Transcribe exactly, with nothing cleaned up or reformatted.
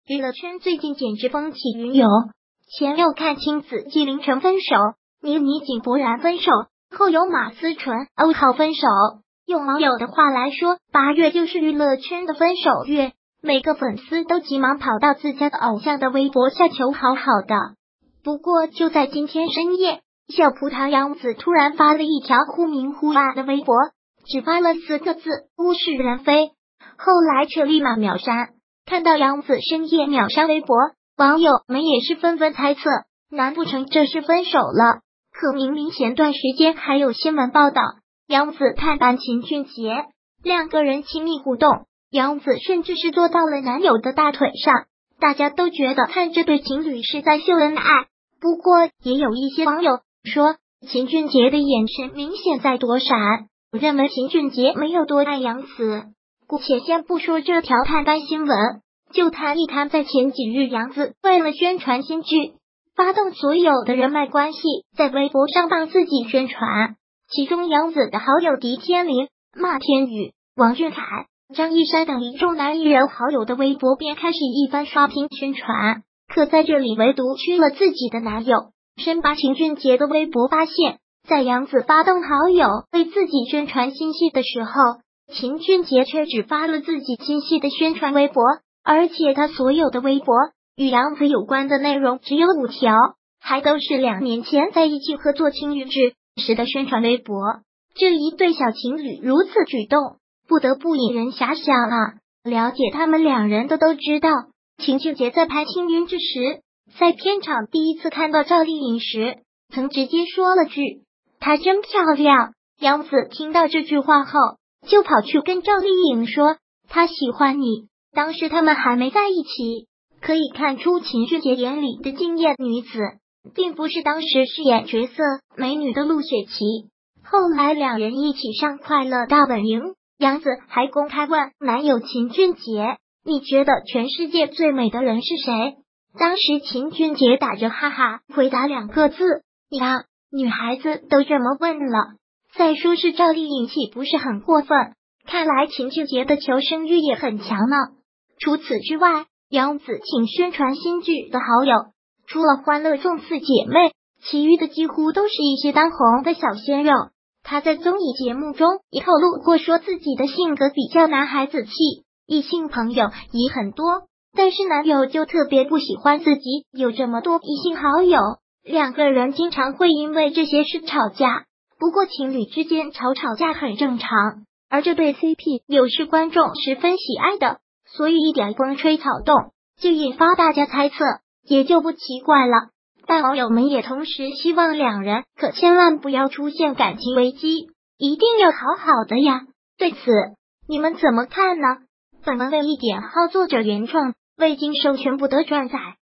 娱乐圈最近简直风起云涌，前有看青子纪凌尘分手，倪妮井柏然分手，后有马思纯、欧豪分手。用网友的话来说，八月就是娱乐圈的分手月，每个粉丝都急忙跑到自家的偶像的微博下求好好的。不过就在今天深夜，小葡萄杨紫突然发了一条忽明忽暗的微博，只发了四个字物是人非，后来却立马秒删。看到杨紫深夜秒删微博，网友们也是纷纷猜测，难不成这是分手了？可明明前段时间还有新闻报道，杨紫探班秦俊杰，两个人亲密互动，杨紫甚至是坐到了男友的大腿上，大家都觉得看这对情侣是在秀恩爱。不过也有一些网友说，秦俊杰的眼神明显在躲闪，认为秦俊杰没有多爱杨紫。姑且先不说这条探班新闻，就谈一谈在前几日杨紫为了宣传新剧，发动所有的人脉关系，在微博上帮自己宣传。其中杨紫的好友狄天林、马天宇、王俊凯、张一山等一众男艺人好友的微博便开始一番刷屏宣传，可在这里唯独去了自己的男友。深扒秦俊杰的微博发现，在杨紫发动好友为自己宣传新戏的时候，秦俊杰却只发了自己新戏的宣传微博，而且他所有的微博与杨紫有关的内容只有五条，还都是两年前在一起合作青云志时的宣传微博。这一对小情侣如此举动，不得不引人遐想啊！了解他们两人的都知道，秦俊杰在拍青云志时，在片场第一次看到赵丽颖时，曾直接说了句她真漂亮。杨紫听到这句话后，就跑去跟赵丽颖说她喜欢你。当时他们还没在一起，可以看出秦俊杰眼里的惊艳女子并不是当时饰演角色美女的陆雪琪。后来两人一起上快乐大本营，杨紫还公开问男友秦俊杰，你觉得全世界最美的人是谁？当时秦俊杰打着哈哈回答两个字，呀，女孩子都这么问了，再说是赵丽颖岂不是很过分？看来秦俊杰的求生欲也很强呢。除此之外，杨紫请宣传新剧的好友，除了欢乐众四姐妹，其余的几乎都是一些当红的小鲜肉。她在综艺节目中也透露过，说自己的性格比较男孩子气，异性朋友也很多，但是男友就特别不喜欢自己有这么多异性好友，两个人经常会因为这些事吵架。不过情侣之间吵吵架很正常，而这对 C P 又是观众十分喜爱的，所以一点风吹草动就引发大家猜测，也就不奇怪了。但网友们也同时希望两人可千万不要出现感情危机，一定要好好的呀。对此你们怎么看呢？本文为一点号作者原创，未经授权不得转载。